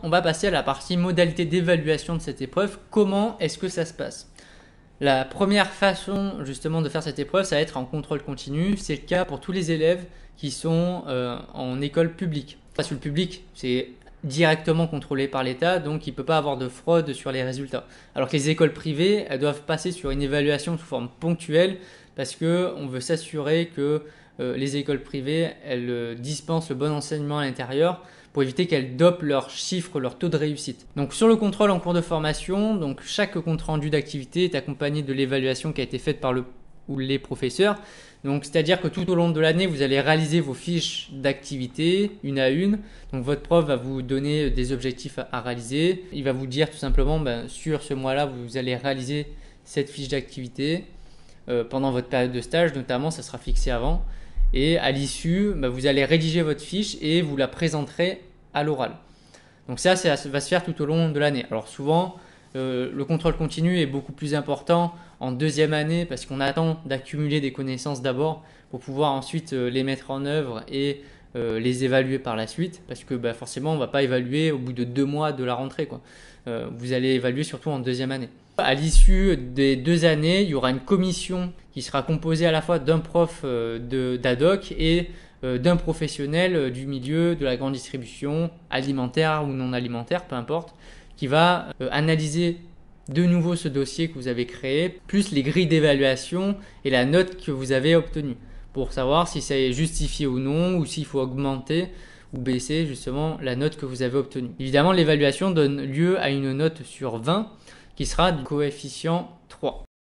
on va passer à la partie modalité d'évaluation de cette épreuve. Comment est-ce que ça se passe? La première façon justement de faire cette épreuve, ça va être en contrôle continu. C'est le cas pour tous les élèves qui sont en école publique. Parce que le public, c'est directement contrôlé par l'État, donc il ne peut pas avoir de fraude sur les résultats. Alors que les écoles privées, elles doivent passer sur une évaluation sous forme ponctuelle parce qu'on veut s'assurer que les écoles privées, elles dispensent le bon enseignement à l'intérieur pour éviter qu'elles dopent leurs chiffres, leur taux de réussite. Donc sur le contrôle en cours de formation, donc chaque compte rendu d'activité est accompagné de l'évaluation qui a été faite par le ou les professeurs. Donc c'est-à-dire que tout au long de l'année, vous allez réaliser vos fiches d'activité une à une. Donc votre prof va vous donner des objectifs à réaliser. Il va vous dire tout simplement, sur ce mois-là, vous allez réaliser cette fiche d'activité pendant votre période de stage, notamment, ça sera fixé avant. Et à l'issue, vous allez rédiger votre fiche et vous la présenterez à l'oral. Donc ça va se faire tout au long de l'année. Alors souvent, le contrôle continu est beaucoup plus important en deuxième année parce qu'on attend d'accumuler des connaissances d'abord pour pouvoir ensuite les mettre en œuvre et les évaluer par la suite, parce que forcément on ne va pas évaluer au bout de 2 mois de la rentrée, quoi. Vous allez évaluer surtout en deuxième année. À l'issue des 2 années, il y aura une commission qui sera composée à la fois d'un prof d'ADOC et d'un professionnel du milieu de la grande distribution, alimentaire ou non alimentaire, peu importe, qui va analyser de nouveau ce dossier que vous avez créé, plus les grilles d'évaluation et la note que vous avez obtenue, pour savoir si ça est justifié ou non, ou s'il faut augmenter ou baisser justement la note que vous avez obtenue. Évidemment, l'évaluation donne lieu à une note sur 20 qui sera du coefficient 3.